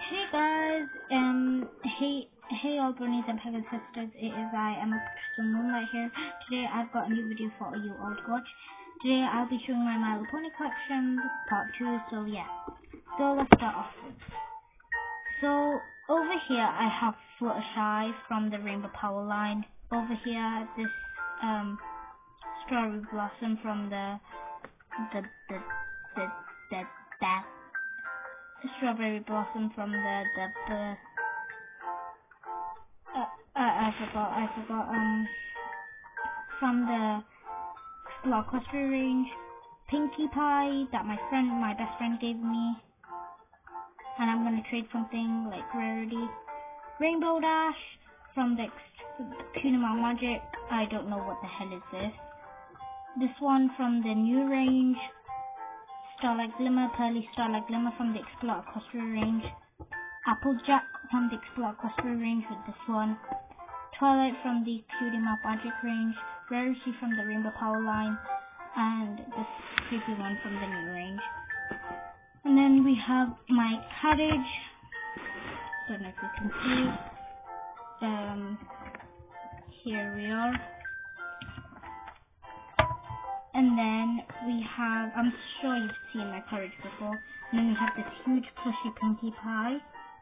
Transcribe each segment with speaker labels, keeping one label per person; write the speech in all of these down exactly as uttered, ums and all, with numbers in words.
Speaker 1: Hey guys, um, hey, hey all bunnies and Peggy sisters, it is I, Emma Crystal Moonlight here. Today I've got a new video for you all to watch. Today I'll be showing my My Little Pony collection, part two, so yeah. So let's start off. So, over here I have Fluttershy from the Rainbow Power line. Over here, this, um, Strawberry Blossom from the, the, the, the, the, that. The Strawberry Blossom from the, the, the, uh, uh, I forgot, I forgot, um, from the Explore Equestria range, Pinkie Pie, that my friend, my best friend gave me, and I'm gonna trade something like Rarity, Rainbow Dash, from the Kunima Magic, I don't know what the hell is this, this one from the new range, Starlight Glimmer, Pearly Starlight Glimmer from the Explore Equestria range, Applejack from the Explore Equestria range with this one, Twilight from the Cutie Mark Magic range, Rarity from the Rainbow Power line, and this creepy one from the new range. And then we have my carriage, don't know if you can see, um, here we are. And then we have, I'm sure you've seen my carriage before, and then we have this huge plushy Pinkie Pie.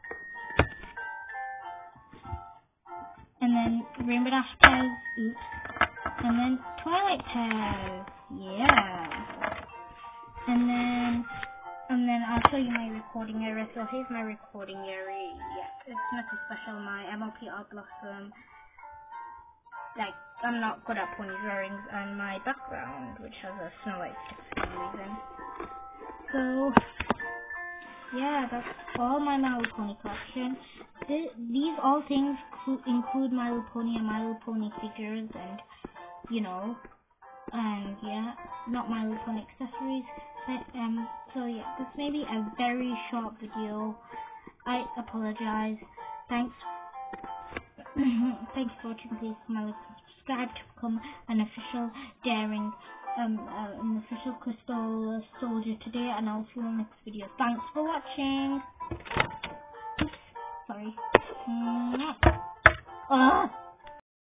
Speaker 1: And then Rainbow Dash Pairs, oops. And then Twilight Pairs, yeah. And then, and then I'll show you my recording area. So here's my recording area. Yeah, it's nothing special. My M L P Art Blossom. Like, I'm not good at pony drawings, and my background, which has a Snow White stick for some reason. So, yeah, that's all my My Little Pony collection. Th these all things include My Little Pony and My Little Pony figures, and, you know, and yeah, not My Little Pony accessories. But, um, so yeah, this may be a very short video. I apologize. Thanks. Thank you for watching. Please subscribe to become an official daring, um, uh, an official Crystal Soldier today, and I'll see you in the next video. Thanks for watching. Oops, sorry. Mm-hmm. Uh.